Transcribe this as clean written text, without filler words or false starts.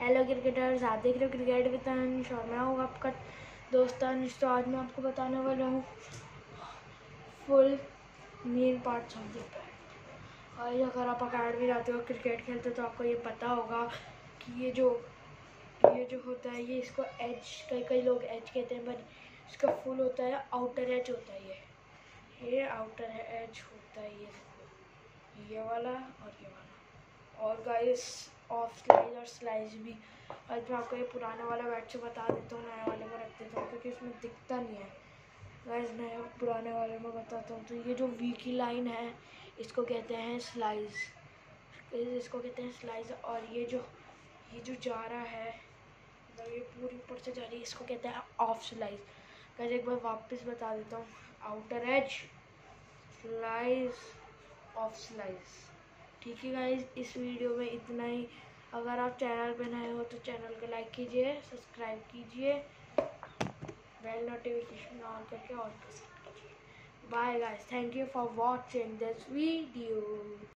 Hello cricketers, आप देख रहे हो क्रिकेट विद अनिश और मैं हूँ आपका दोस्त अनिश। तो आज मैं आपको बताने वाला हूँ full main parts of the bat. और अगर आप अकेडमी जाते हो क्रिकेट खेलते हो तो आपको ये पता होगा कि ये जो होता है ये इसको एज, कई लोग एज कहते हैं, पर इसका फुल होता है आउटर एज होता है। ये आउटर एज होता है, ये वाला और ये वाला। और गाइस ऑफ स्लाइस और स्लाइस भी। आज मैं आपको ये पुराने वाला बैट से बता देता हूँ, नए वाले में रख देता हूँ क्योंकि इसमें दिखता नहीं है। गाइस नए पुराने वाले में बताता हूँ। तो ये जो वी की लाइन है इसको कहते हैं स्लाइस, इसको कहते हैं स्लाइस। और ये जो जा रहा है, मतलब ये पूरी ऊपर से जा रही है, इसको कहते हैं ऑफ स्लाइस। गाइस एक बार वापस बता देता हूँ, outer edge, slice, of slice. ठीक है गाइस, इस वीडियो में इतना ही। अगर आप चैनल पे नए हो तो चैनल को लाइक कीजिए, सब्सक्राइब कीजिए, बेल नोटिफिकेशन ऑन करके ऑल कर कीजिए। Bye guys, thank you for watching this video.